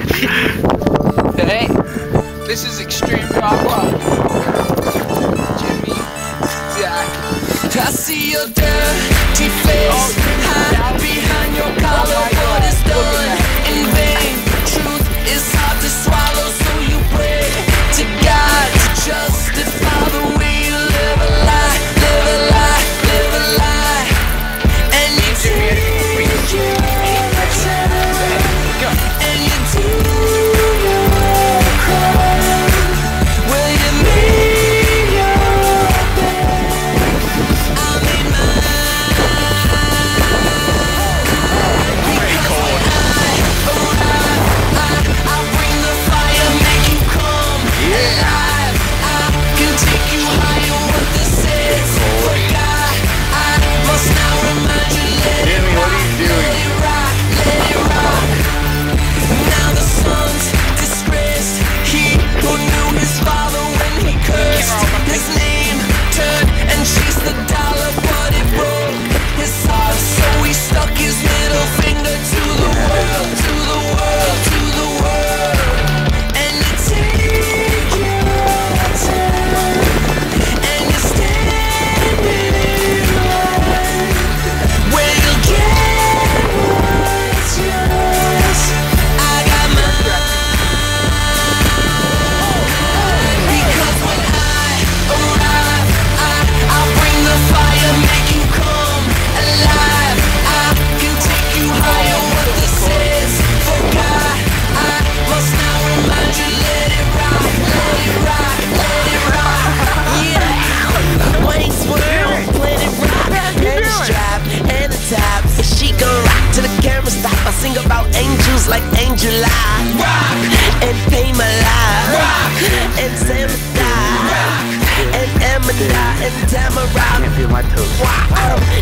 Hey, this is extreme pop rock. Jimi, Jack. I see your dirty face hide behind your collar. What is done in vain? Truth is hard to swallow, so you pray to God to justify the way you live a lie, live a lie, live a lie. And you take your time, and you do your crime. Will you make your bed? I made mine. Because when I bring the fire, make you come alive. I can take you higher. What this is for God, I must now remind you. Let it rock, let it rock, let it rock. Now the son's disgraced. He who knew his father when he cursed his name turned and chased the dollar, but it broke his heart. So he stuck his middle finger to the world, to the world, to the world. And you take your time, and you stand in line, where you'll get what's yours. I got mine. Because when I arrive, I'll bring the fire, make you come alive. I can take you higher. What this is for God, I must now remind you. Let it rock, let it rock, let it rock. Yeah, Wayne's World, Planet Rock, and the strap and the top. She gon' rock to the camera stop. I sing about angels like Angel Eye, rock, and Pay My Life, rock, and Samadai, rock, and Emina, and Tamara. Can't feel my toes. Wow,